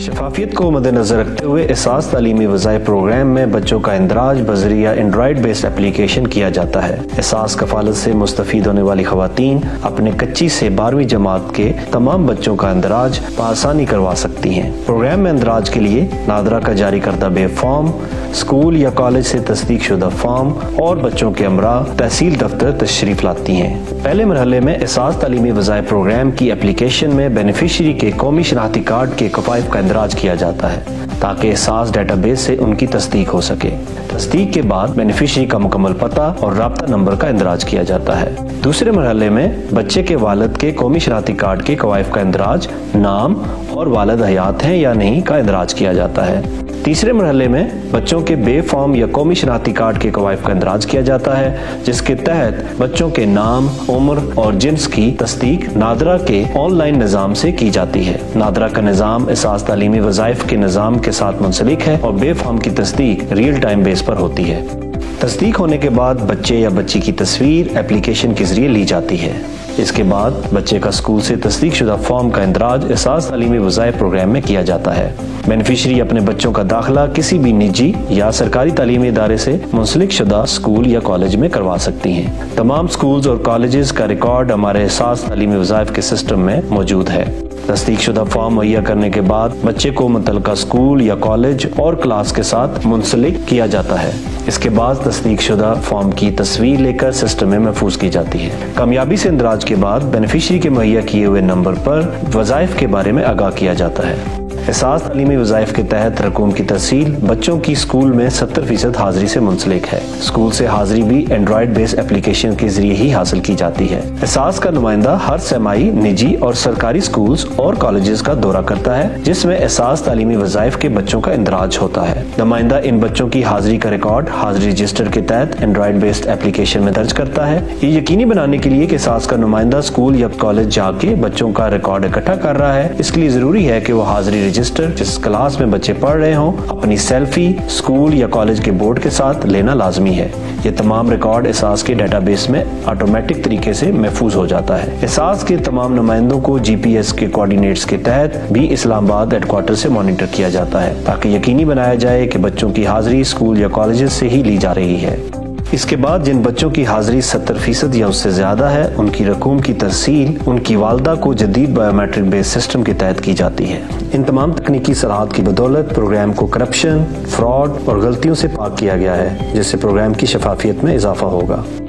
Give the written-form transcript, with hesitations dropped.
شفافیت کو مدنظر رکھتے ہوئے احساس تعلیمی وظائف پروگرام میں بچوں کا اندراج بذریعہ اینڈرائیڈ بیسڈ اپلیکیشن کیا جاتا ہے۔ احساس کفالت سے مستفید ہونے والی خواتین اپنے کچی سے 12ویں جماعت کے تمام بچوں کا اندراج بآسانی کروا سکتی ہیں۔ پروگرام میں اندراج کے لیے نادرا کا جاری کردہ بے فارم، اسکول یا کالج سے تصدیق شدہ فارم اور بچوں کے ہمراہ تحصیل دفتر تشریف لاتی ہیں۔ پہلے مرحلے میں احساس تعلیمی وظائف پروگرام کی اپلیکیشن میں بینیفیشری کے قومی شناختی کارڈ کے کفائف کا اندراج کیا جاتا ہے تاکہ احساس ڈیٹا بیس سے ان کی تصدیق ہو سکے۔ تصدیق کے بعد بینیفیشری کا مکمل پتہ اور رابطہ نمبر کا اندراج کیا جاتا ہے۔ دوسرے مرحلے میں بچے کے والد کے قومی شناختی کارڈ کے قوائف کا اندراج، نام اور والد حیات ہیں یا نہیں کا اندراج کیا جاتا ہے۔ تیسرے مرحلے میں بچوں کے بے فارم یا قومی شناختی کارڈ کے قوائف کا اندراج کیا جاتا ہے، جس کے تحت بچوں کے نام، عمر اور جنس کی تصدیق نادرا کے آن لائن نظام سے کی جاتی ہے۔ نادرا کا نظام احساس تعلیمی وظائف کے نظام کے ساتھ منسلک ہے اور بے فارم کی تصدیق ریئل ٹائم بیس پر ہوتی ہے۔ تصدیق ہونے کے بعد بچے یا بچی کی تصویر اپلیکیشن کے ذریعے لی جاتی ہے۔ اس کے بعد بچے کا اسکول سے تصدیق شدہ فارم کا اندراج احساس تعلیمی وظائف پروگرام میں کیا جاتا ہے۔ بینیفیشری اپنے بچوں کا داخلہ کسی بھی نجی یا سرکاری تعلیمی ادارے سے منسلک شدہ اسکول یا کالج میں کروا سکتی ہیں۔ تمام اسکولز اور کالجز کا ریکارڈ ہمارے احساس تعلیمی وظائف کے سسٹم میں موجود ہے۔ تصدیق شدہ فارم مہیا کرنے کے بعد بچے کو متعلقہ اسکول یا کالج اور کلاس کے ساتھ منسلک کیا جاتا ہے۔ اس کے بعد تصدیق شدہ فارم کی تصویر لے کر سسٹم میں محفوظ کی جاتی ہے۔ کامیابی سے اندراج کے بعد بینیفیشری کے مہیا کیے ہوئے نمبر پر وظائف کے بارے میں آگاہ کیا جاتا ہے۔ احساس تعلیمی وظائف کے تحت رقوم کی تحصیل بچوں کی اسکول میں 70% حاضری سے منسلک ہے۔ اسکول سے حاضری بھی اینڈرائیڈ بیس اپلیکیشن کے ذریعے ہی حاصل کی جاتی ہے۔ احساس کا نمائندہ ہر سماعی، نجی اور سرکاری اسکولز اور کالجز کا دورہ کرتا ہے جس میں احساس تعلیمی وظائف کے بچوں کا اندراج ہوتا ہے۔ نمائندہ ان بچوں کی حاضری کا ریکارڈ حاضری رجسٹر کے تحت اینڈرائیڈ بیسڈ اپلیکیشن میں درج کرتا ہے۔ یہ یقینی بنانے کے لیے کہ احساس کا نمائندہ اسکول یا کالج جا کے بچوں کا ریکارڈ اکٹھا کر رہا ہے، اس کے لیے ضروری ہے کہ وہ حاضری رجسٹر جس کلاس میں بچے پڑھ رہے ہوں اپنی سیلفی اسکول یا کالج کے بورڈ کے ساتھ لینا لازمی ہے۔ یہ تمام ریکارڈ احساس کے ڈیٹا بیس میں آٹومیٹک طریقے سے محفوظ ہو جاتا ہے۔ احساس کے تمام نمائندوں کو جی پی ایس کے کوآرڈینیٹس کے تحت بھی اسلام آباد ہیڈ کوارٹر سے مانیٹر کیا جاتا ہے تاکہ یقینی بنایا جائے کہ بچوں کی حاضری اسکول یا کالجز سے ہی لی جا رہی ہے۔ اس کے بعد جن بچوں کی حاضری 70% یا اس سے زیادہ ہے ان کی رقوم کی ترسیل ان کی والدہ کو جدید بایو میٹرک بیس سسٹم کے تحت کی جاتی ہے۔ ان تمام تکنیکی صلاحات کی بدولت پروگرام کو کرپشن، فراڈ اور غلطیوں سے پاک کیا گیا ہے، جس سے پروگرام کی شفافیت میں اضافہ ہوگا۔